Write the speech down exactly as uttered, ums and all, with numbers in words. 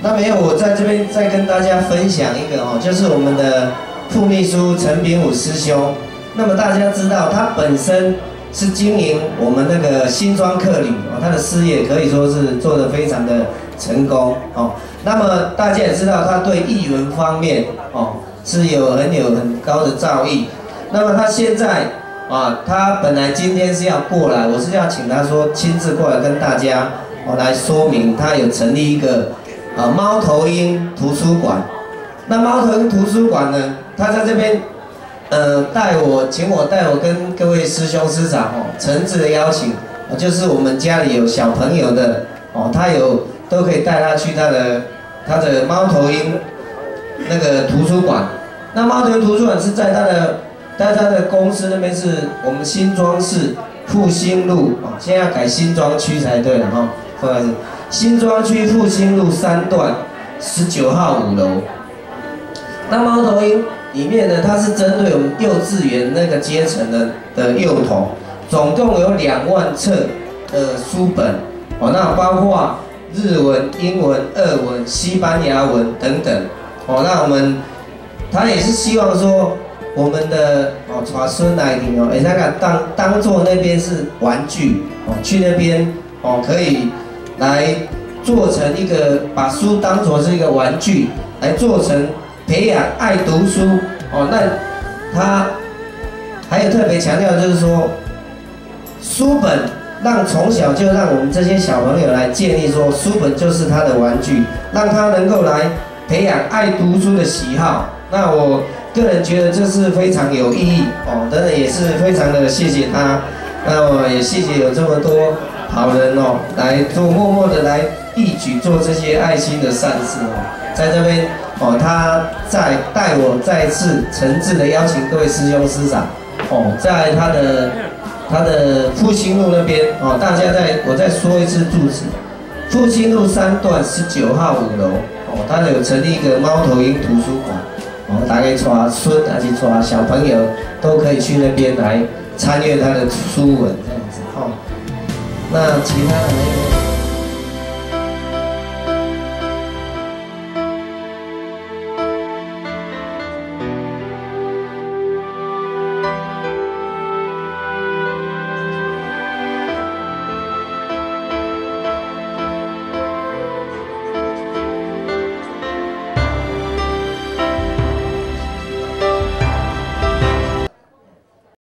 那没有，我在这边再跟大家分享一个哦，就是我们的副秘书陈炳武师兄。那么大家知道，他本身是经营我们那个新庄客旅哦，他的事业可以说是做得非常的成功哦。那么大家也知道，他对艺文方面哦是有很有很高的造诣。那么他现在啊，他本来今天是要过来，我是要请他说亲自过来跟大家哦来说明，他有成立一个啊猫头鹰图书馆。那猫头鹰图书馆呢，他在这边呃带我，请我带我跟各位师兄师长哦诚挚的邀请，就是我们家里有小朋友的哦，他有都可以带他去他的他的猫头鹰那个图书馆。那猫头鹰图书馆是在他的在他的公司那边，是我们新庄市复兴路啊，现在要改新庄区才对了哈，不好意思，新庄区复兴路三段十九号五楼。那猫头鹰里面呢，它是针对我们幼稚园那个阶层的的幼童，总共有两万册的书本哦，那包括日文、英文、俄文、西班牙文等等哦。那我们他也是希望说，我们的哦传孙来听哦，哎那个当当做那边是玩具哦，去那边哦可以来做成一个，把书当作是一个玩具来做成。培养爱读书哦，那他还有特别强调，就是说，书本让从小就让我们这些小朋友来建立说，书本就是他的玩具，让他能够来培养爱读书的喜好。那我个人觉得这是非常有意义哦，真的也是非常的谢谢他。那我也谢谢有这么多好人哦，来做默默的来一举做这些爱心的善事哦，在这边。哦，他再带我再次诚挚的邀请各位师兄师长，哦，在他的他的复兴路那边，哦，大家再我再说一次住址，复兴路三段十九号五楼，哦，他有成立一个猫头鹰图书馆，哦，大概抓孙还是抓小朋友都可以去那边来参阅他的书文这样子，哦，那其他的。